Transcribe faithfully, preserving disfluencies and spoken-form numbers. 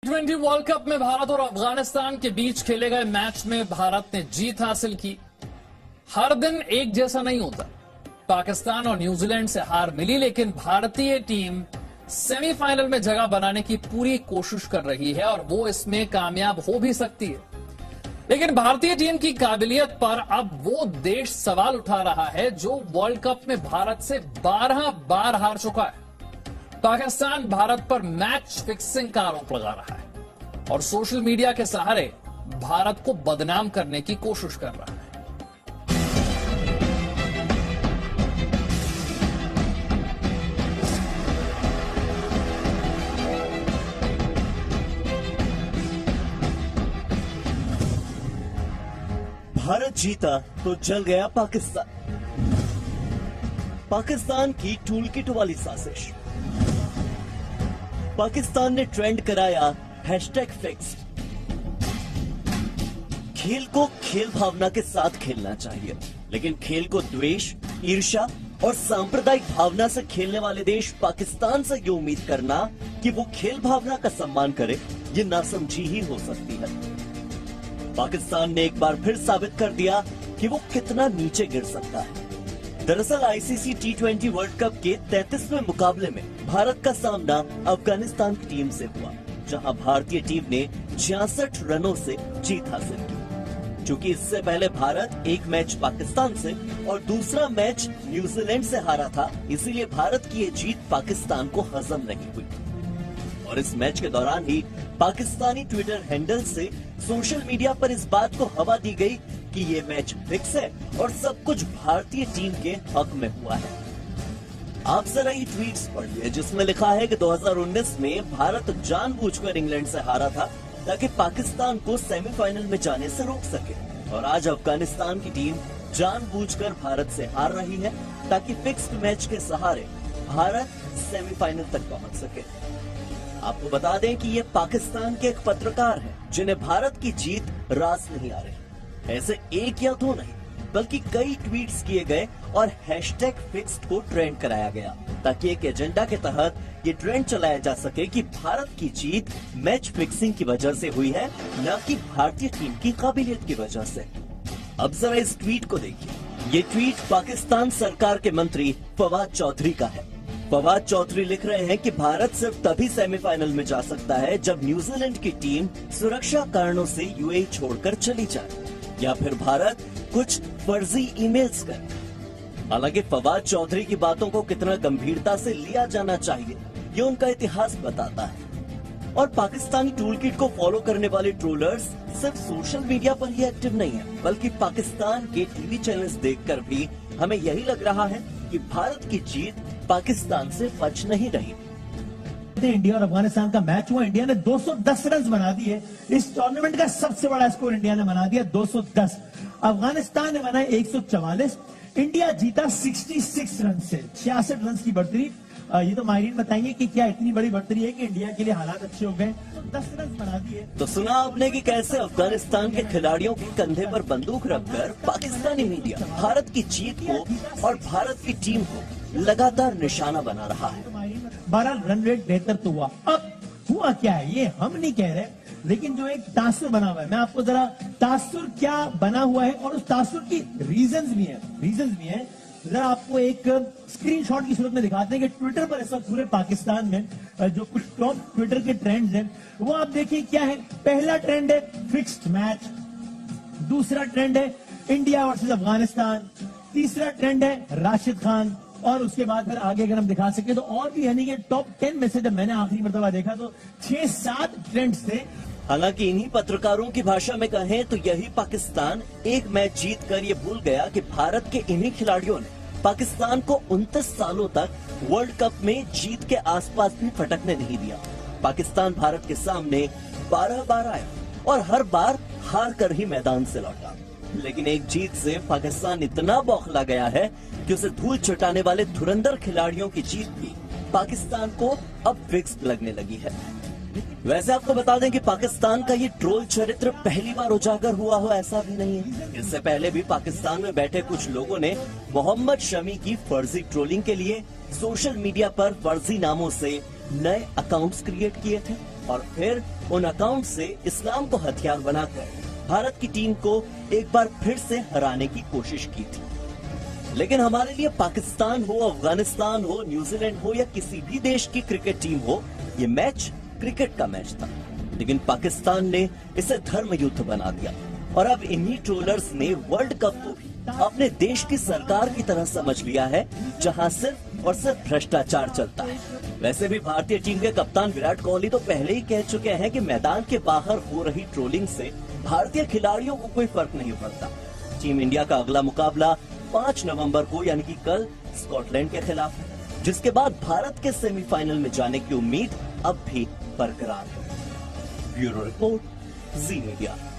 Twenty world cup में भारत और अफगानिस्तान के बीच खेले गए मैच में भारत ने जीत हासिल की। हर दिन एक जैसा नहीं होता। पाकिस्तान और न्यूजीलैंड से हार मिली, लेकिन भारतीय टीम सेमीफाइनल में जगह बनाने की पूरी कोशिश कर रही है और वो इसमें कामयाब हो भी सकती है। लेकिन भारतीय टीम की काबिलियत पर अब वो देश सवाल उठा रहा है जो वर्ल्ड कप में भारत से बारह बार हार चुका है। पाकिस्तान भारत पर मैच फिक्सिंग का आरोप लगा रहा है और सोशल मीडिया के सहारे भारत को बदनाम करने की कोशिश कर रहा है। भारत जीता तो जल गया पाकिस्तान। पाकिस्तान की टूल किट वाली साजिश। पाकिस्तान ने ट्रेंड कराया हैशटैग फिक्स्ड। खेल को खेल भावना के साथ खेलना चाहिए, लेकिन खेल को द्वेष, ईर्ष्या और सांप्रदायिक भावना से खेलने वाले देश पाकिस्तान से ये उम्मीद करना कि वो खेल भावना का सम्मान करे, ये नासमझी ही हो सकती है। पाकिस्तान ने एक बार फिर साबित कर दिया कि वो कितना नीचे गिर सकता है। दरअसल ICC T twenty world cup के तैंतीसवें मुकाबले में भारत का सामना अफगानिस्तान की टीम से हुआ, जहां भारतीय टीम ने छियासठ रनों से जीत हासिल की। चूंकि इससे पहले भारत एक मैच पाकिस्तान से और दूसरा मैच न्यूजीलैंड से हारा था, इसीलिए भारत की ये जीत पाकिस्तान को हजम नहीं हुई। और इस मैच के दौरान ही पाकिस्तानी ट्विटर हैंडल से सोशल मीडिया पर इस बात को हवा दी गई कि ये मैच फिक्स है और सब कुछ भारतीय टीम के हक में हुआ है। आप जरा ये ट्वीट्स पढ़िए जिसमें लिखा है कि दो हज़ार उन्नीस में भारत जानबूझकर इंग्लैंड से हारा था ताकि पाकिस्तान को सेमीफाइनल में जाने से रोक सके, और आज अफगानिस्तान की टीम जानबूझकर भारत से हार रही है ताकि फिक्स्ड मैच के सहारे भारत सेमीफाइनल तक पहुंच सके। आपको बता दें कि ये पाकिस्तान के एक पत्रकार हैं जिन्हें भारत की जीत रास नहीं आ रही। ऐसे एक या दो नहीं बल्कि कई ट्वीट्स किए गए और हैशटैग फिक्स्ड को ट्रेंड कराया गया ताकि एक एजेंडा के तहत ये ट्रेंड चलाया जा सके कि भारत की जीत मैच फिक्सिंग की वजह से हुई है, न कि भारतीय टीम की काबिलियत की वजह से। अब जरा इस ट्वीट को देखिए। ये ट्वीट पाकिस्तान सरकार के मंत्री फवाद चौधरी का है। फवाद चौधरी लिख रहे हैं कि भारत सिर्फ तभी सेमीफाइनल में जा सकता है जब न्यूजीलैंड की टीम सुरक्षा कारणों से यूएई छोड़कर चली जाए या फिर भारत कुछ फर्जी ईमेल्स करे। हालांकि फवाद चौधरी की बातों को कितना गंभीरता से लिया जाना चाहिए ये उनका इतिहास बताता है। और पाकिस्तानी टूल किट को फॉलो करने वाले ट्रोलर्स सिर्फ सोशल मीडिया पर ही एक्टिव नहीं है, बल्कि पाकिस्तान के टीवी चैनल्स देखकर भी हमें यही लग रहा है कि भारत की जीत पाकिस्तान से बच नहीं रही। इंडिया और अफगानिस्तान का मैच हुआ, इंडिया ने दो सौ दस रन बना दिए। इस टूर्नामेंट का सबसे बड़ा स्कोर इंडिया ने बना दिया दो सौ दस। अफगानिस्तान ने बनाए एक सौ चवालीस। इंडिया जीता छियासठ रन से। छियासठ रन की बढ़तरी। ये तो माहिरीन बताएंगे कि क्या इतनी बड़ी बढ़तरी है कि इंडिया के लिए हालात अच्छे हो गए। तो दस रन बना दिए। तो सुना आपने कि कैसे अफगानिस्तान के खिलाड़ियों के कंधे पर बंदूक रखकर पाकिस्तानी मीडिया भारत की जीत को और भारत की टीम को लगातार निशाना बना रहा है। बारह रन रेट बेहतर तो हुआ। अब हुआ क्या है ये हम नहीं कह रहे, लेकिन जो एक तासुर बना हुआ है, मैं आपको जरा तासुर क्या बना हुआ है और उस तासुर की रीजंस भी है रीजंस भी है जरा आपको एक स्क्रीनशॉट की सूरत में दिखाते हैं कि ट्विटर पर इस वक्त पूरे पाकिस्तान में जो कुछ टॉप ट्विटर के ट्रेंड्स हैं वो आप देखिए क्या है। पहला ट्रेंड है फिक्स्ड मैच, दूसरा ट्रेंड है इंडिया वर्सेस अफगानिस्तान, तीसरा ट्रेंड है राशिद खान, और उसके बाद फिर आगे अगर हम दिखा सके तो और भी, यानी कि टॉप टेन में से जब मैंने आखिरी मरतबा देखा तो छह सात ट्रेंड्स थे। हालांकि इन्हीं पत्रकारों की भाषा में कहें तो यही पाकिस्तान एक मैच जीत कर ये भूल गया कि भारत के इन्हीं खिलाड़ियों ने पाकिस्तान को उनतीस सालों तक वर्ल्ड कप में जीत के आसपास भी फटकने नहीं दिया। पाकिस्तान भारत के सामने बारह बार आया और हर बार हार कर ही मैदान से लौटा, लेकिन एक जीत से पाकिस्तान इतना बौखला गया है कि उसे धूल चटाने वाले धुरंधर खिलाड़ियों की जीत भी पाकिस्तान को अब फिक्स लगने लगी है। वैसे आपको बता दें कि पाकिस्तान का ये ट्रोल चरित्र पहली बार उजागर हुआ हो ऐसा भी नहीं है। इससे पहले भी पाकिस्तान में बैठे कुछ लोगों ने मोहम्मद शमी की फर्जी ट्रोलिंग के लिए सोशल मीडिया पर फर्जी नामों से नए अकाउंट्स क्रिएट किए थे। और फिर उन अकाउंट से इस्लाम को हथियार बनाकर भारत की टीम को एक बार फिर से हराने की कोशिश की थी। लेकिन हमारे लिए पाकिस्तान हो, अफगानिस्तान हो, न्यूजीलैंड हो या किसी भी देश की क्रिकेट टीम हो, ये मैच क्रिकेट का मैच था। लेकिन पाकिस्तान ने इसे धर्म युद्ध बना दिया और अब इन्हीं ट्रोलर्स ने वर्ल्ड कप को भी अपने देश की सरकार की तरह समझ लिया है, जहां सिर्फ और सिर्फ भ्रष्टाचार चलता है। वैसे भी भारतीय टीम के कप्तान विराट कोहली तो पहले ही कह चुके हैं कि मैदान के बाहर हो रही ट्रोलिंग से भारतीय खिलाड़ियों को कोई फर्क नहीं पड़ता। टीम इंडिया का अगला मुकाबला पाँच नवंबर को यानी कि कल स्कॉटलैंड के खिलाफ है, जिसके बाद भारत के सेमीफाइनल में जाने की उम्मीद अब भी बरकरार है। Bureau report, Zee media.